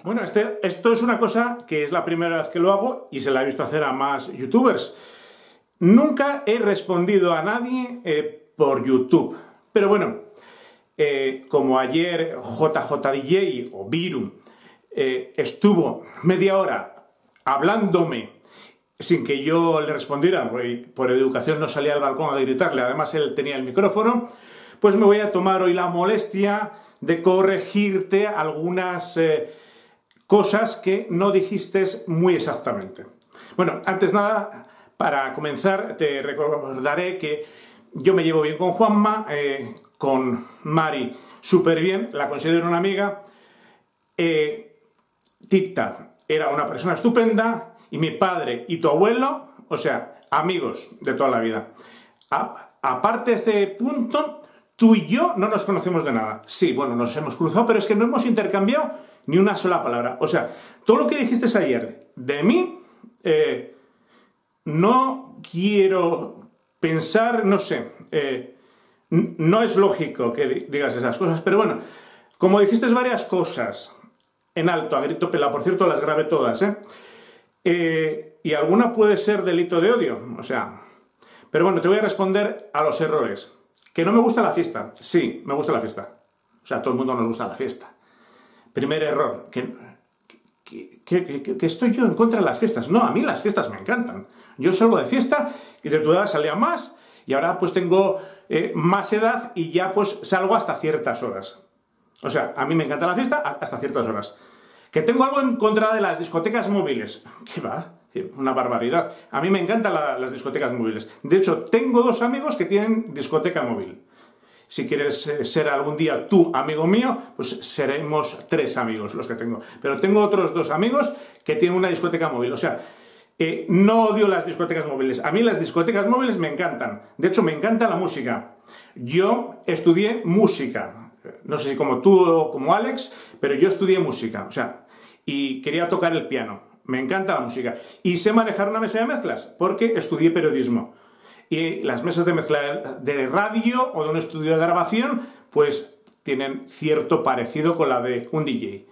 Bueno, esto es una cosa que es la primera vez que lo hago y se la he visto hacer a más youtubers. Nunca he respondido a nadie por YouTube. Pero bueno, como ayer JJDJ o Viru estuvo media hora hablándome sin que yo le respondiera, por educación no salía al balcón a gritarle, además él tenía el micrófono, pues me voy a tomar hoy la molestia de corregirte algunas cosas que no dijiste muy exactamente. Bueno, antes nada, para comenzar, te recordaré que yo me llevo bien con Juanma, con Mari súper bien, la considero una amiga. Tita era una persona estupenda y mi padre y tu abuelo, o sea, amigos de toda la vida. Aparte de este punto, tú y yo no nos conocemos de nada. Sí, bueno, nos hemos cruzado, pero es que no hemos intercambiado ni una sola palabra. O sea, todo lo que dijiste ayer de mí, no quiero pensar, no sé, no es lógico que digas esas cosas, pero bueno, como dijiste varias cosas en alto, a grito pelado, por cierto, las grabé todas, y alguna puede ser delito de odio, o sea, pero bueno, te voy a responder a los errores. ¿Que no me gusta la fiesta? Sí, me gusta la fiesta. O sea, a todo el mundo nos gusta la fiesta. Primer error, que estoy yo en contra de las fiestas. No, a mí las fiestas me encantan. Yo salgo de fiesta y de tu edad salía más y ahora pues tengo más edad y ya pues salgo hasta ciertas horas. O sea, a mí me encanta la fiesta hasta ciertas horas. ¿Que tengo algo en contra de las discotecas móviles? ¿Qué va? Una barbaridad. A mí me encantan las discotecas móviles. De hecho, tengo 2 amigos que tienen discoteca móvil. Si quieres ser algún día tú amigo mío, pues seremos 3 amigos los que tengo. Pero tengo otros 2 amigos que tienen una discoteca móvil. O sea, no odio las discotecas móviles. A mí las discotecas móviles me encantan. De hecho, me encanta la música. Yo estudié música. No sé si como tú o como Alex, pero yo estudié música. O sea, y quería tocar el piano. Me encanta la música. Y sé manejar una mesa de mezclas, porque estudié periodismo. Y las mesas de mezcla de radio o de un estudio de grabación, pues tienen cierto parecido con la de un DJ.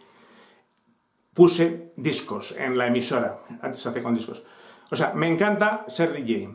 Puse discos en la emisora, antes se hacía con discos. O sea, me encanta ser DJ.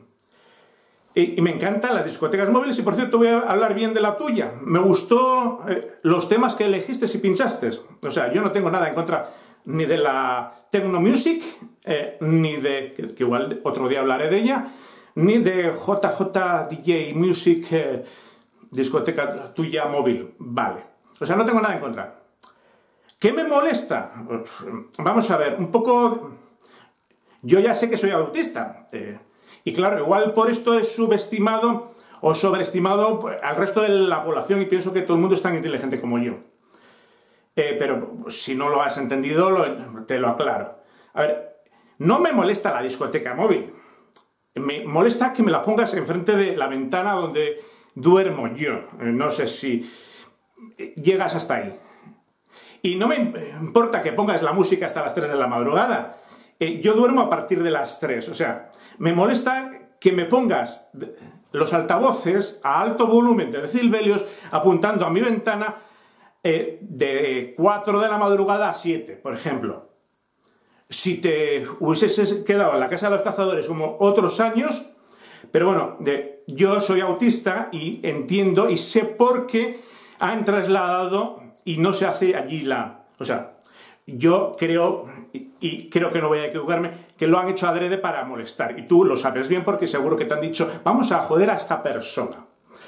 Y me encantan las discotecas móviles y, por cierto, voy a hablar bien de la tuya. Me gustó los temas que elegiste y pinchaste. O sea, yo no tengo nada en contra ni de la techno music, ni de, que igual otro día hablaré de ella, ni de JJDJ Music, discoteca tuya móvil. Vale. O sea, no tengo nada en contra. ¿Qué me molesta? Vamos a ver, un poco... Yo ya sé que soy autista. Y claro, igual por esto he subestimado o sobreestimado al resto de la población y pienso que todo el mundo es tan inteligente como yo. Pero si no lo has entendido, te lo aclaro. A ver, no me molesta la discoteca móvil. Me molesta que me la pongas enfrente de la ventana donde duermo yo. No sé si llegas hasta ahí. Y no me importa que pongas la música hasta las 3 de la madrugada. Yo duermo a partir de las 3. O sea, me molesta que me pongas los altavoces a alto volumen de decibelios apuntando a mi ventana de 4 de la madrugada a 7, por ejemplo. Si te hubieses quedado en la casa de los cazadores como otros años, pero bueno, yo soy autista y entiendo y sé por qué han trasladado y no se hace allí o sea, yo creo, y creo que no voy a equivocarme, que lo han hecho adrede para molestar. Y tú lo sabes bien porque seguro que te han dicho, vamos a joder a esta persona.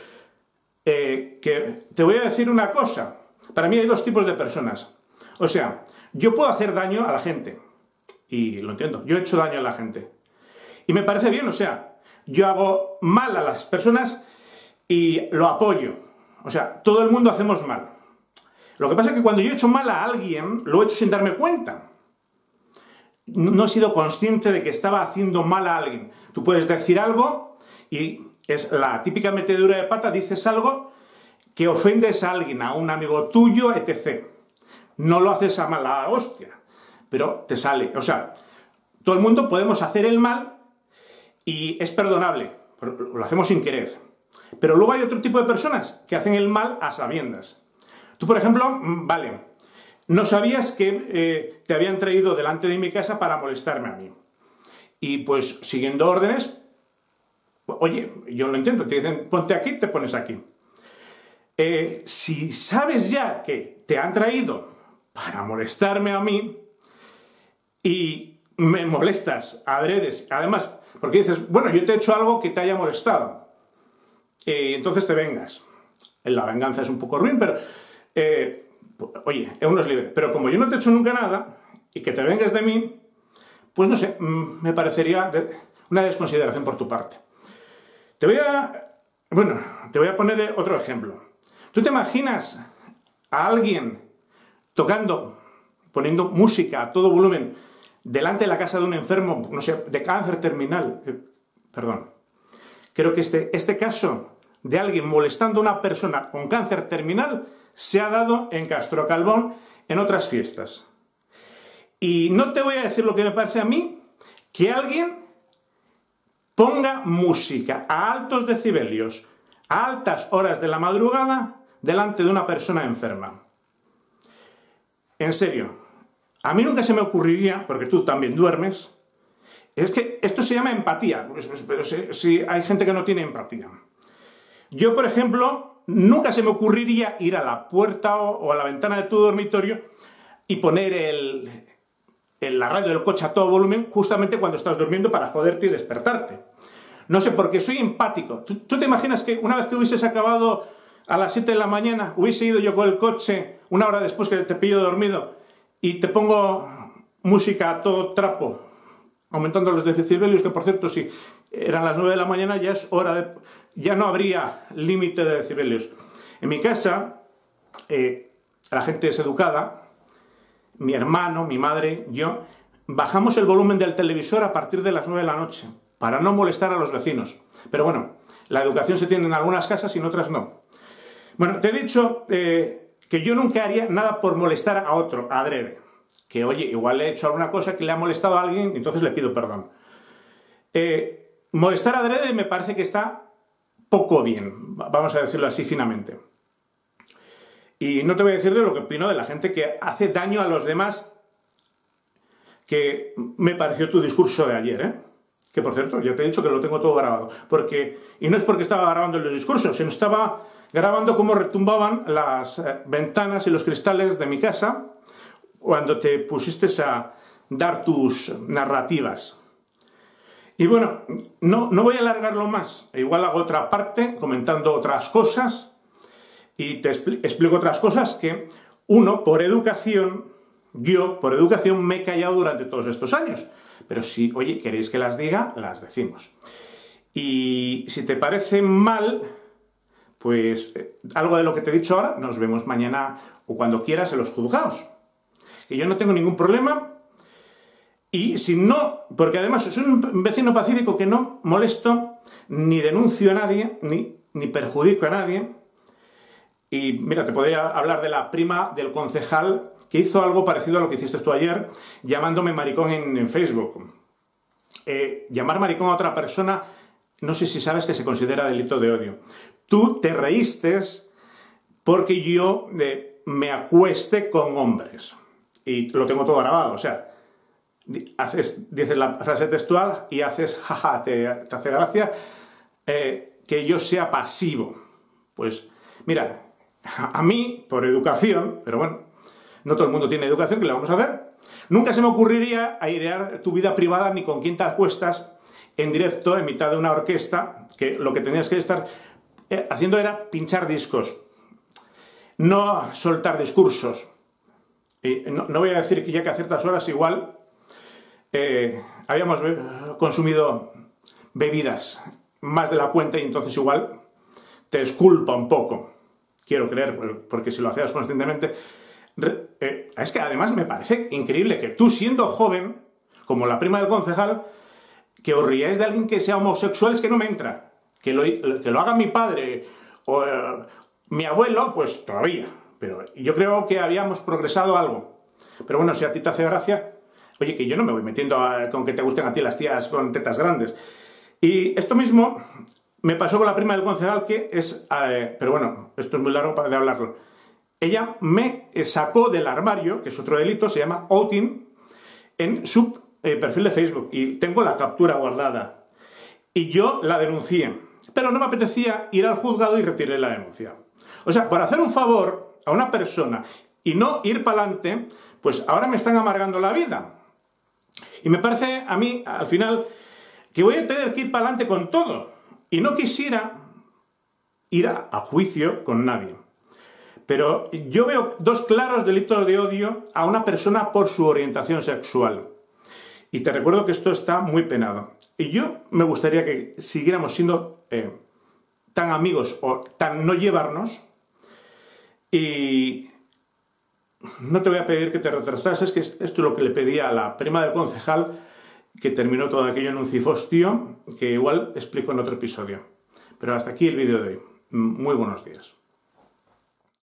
Que te voy a decir una cosa. Para mí hay 2 tipos de personas. O sea, yo puedo hacer daño a la gente. Y lo entiendo, yo he hecho daño a la gente. Y me parece bien, o sea, yo hago mal a las personas y lo apoyo. O sea, todo el mundo hacemos mal. Lo que pasa es que cuando yo he hecho mal a alguien, lo he hecho sin darme cuenta. No he sido consciente de que estaba haciendo mal a alguien. Tú puedes decir algo y es la típica metedura de pata, dices algo que ofendes a alguien, a un amigo tuyo, etc. No lo haces a mala hostia, pero te sale. O sea, todo el mundo podemos hacer el mal y es perdonable, lo hacemos sin querer. Pero luego hay otro tipo de personas que hacen el mal a sabiendas. Tú, por ejemplo, vale, no sabías que te habían traído delante de mi casa para molestarme a mí. Y pues siguiendo órdenes, oye, yo lo entiendo, te dicen ponte aquí, te pones aquí. Si sabes ya que te han traído para molestarme a mí y me molestas adredes, además, porque dices, bueno, yo te he hecho algo que te haya molestado, entonces te vengas. La venganza es un poco ruin, pero oye, uno es libre. Pero como yo no te he hecho nunca nada y que te vengas de mí, pues no sé, me parecería una desconsideración por tu parte. Te voy a poner otro ejemplo. ¿Tú te imaginas a alguien poniendo música a todo volumen delante de la casa de un enfermo, no sé, de cáncer terminal? Perdón. Creo que este caso de alguien molestando a una persona con cáncer terminal se ha dado en Castro Calbón en otras fiestas. Y no te voy a decir lo que me parece a mí, que alguien ponga música a altos decibelios, a altas horas de la madrugada, delante de una persona enferma. En serio, a mí nunca se me ocurriría, porque tú también duermes, es que esto se llama empatía, pero si hay gente que no tiene empatía. Yo, por ejemplo, nunca se me ocurriría ir a la puerta o a la ventana de tu dormitorio y poner la radio del coche a todo volumen justamente cuando estás durmiendo para joderte y despertarte. No sé, porque soy empático. ¿Tú te imaginas que una vez que hubieses acabado a las 7 de la mañana, hubiese ido yo con el coche una hora después que te pillo dormido y te pongo música a todo trapo, aumentando los decibelios, que por cierto, si eran las 9 de la mañana ya es hora de... ya no habría límite de decibelios. En mi casa, la gente es educada, mi hermano, mi madre, yo, bajamos el volumen del televisor a partir de las 9 de la noche, para no molestar a los vecinos. Pero bueno, la educación se tiene en algunas casas y en otras no. Bueno, te he dicho que yo nunca haría nada por molestar a otro, adrede. Que, oye, igual le he hecho alguna cosa que le ha molestado a alguien, entonces le pido perdón. Molestar adrede me parece que está poco bien, vamos a decirlo así finamente. Y no te voy a decir de lo que opino de la gente que hace daño a los demás, que me pareció tu discurso de ayer, ¿eh? Que por cierto, ya te he dicho que lo tengo todo grabado. Y no es porque estaba grabando el discurso, sino estaba grabando cómo retumbaban las ventanas y los cristales de mi casa cuando te pusiste a dar tus narrativas. Y bueno, no voy a alargarlo más. Igual hago otra parte comentando otras cosas y te explico otras cosas que por educación, yo por educación me he callado durante todos estos años. Pero si, oye, queréis que las diga, las decimos. Y si te parece mal, pues algo de lo que te he dicho ahora, nos vemos mañana o cuando quieras en los juzgados. Que yo no tengo ningún problema. Y si no, porque además soy un vecino pacífico que no molesto, ni denuncio a nadie, ni perjudico a nadie. Y mira, te podría hablar de la prima del concejal que hizo algo parecido a lo que hiciste tú ayer, llamándome maricón en Facebook. Llamar maricón a otra persona, no sé si sabes que se considera delito de odio. Tú te reíste porque yo me acueste con hombres. Y lo tengo todo grabado, o sea, dices la frase textual y haces, jaja, te hace gracia que yo sea pasivo. Pues, mira, a mí, por educación, pero bueno, no todo el mundo tiene educación, ¿qué le vamos a hacer? Nunca se me ocurriría airear tu vida privada ni con quién te acuestas en directo, en mitad de una orquesta, que lo que tenías que estar haciendo era pinchar discos, no soltar discursos. Y no voy a decir que ya que a ciertas horas igual habíamos consumido bebidas más de la cuenta y entonces igual te exculpa un poco. Quiero creer, porque si lo hacías conscientemente... es que además me parece increíble que tú, siendo joven, como la prima del concejal, que os ríais de alguien que sea homosexual, es que no me entra. Que lo haga mi padre o mi abuelo, pues todavía. Pero yo creo que habíamos progresado algo. Pero bueno, si a ti te hace gracia... Oye, que yo no me voy metiendo con que te gusten a ti las tías con tetas grandes. Y esto mismo... me pasó con la prima del concejal que es... pero bueno, esto es muy largo de hablarlo. ella me sacó del armario, que es otro delito, se llama outing, en su perfil de Facebook, y tengo la captura guardada. Y yo la denuncié, pero no me apetecía ir al juzgado y retiré la denuncia. O sea, por hacer un favor a una persona y no ir para adelante, pues ahora me están amargando la vida. Y me parece a mí, al final, que voy a tener que ir para adelante con todo. Y no quisiera ir a juicio con nadie. Pero yo veo dos claros delitos de odio a una persona por su orientación sexual. Y te recuerdo que esto está muy penado. Y yo me gustaría que siguiéramos siendo tan amigos o tan no llevarnos. Y no te voy a pedir que te retrasases, que esto es lo que le pedí a la prima del concejal, que terminó todo aquello en un cifostio, que igual explico en otro episodio. Pero hasta aquí el vídeo de hoy. Muy buenos días.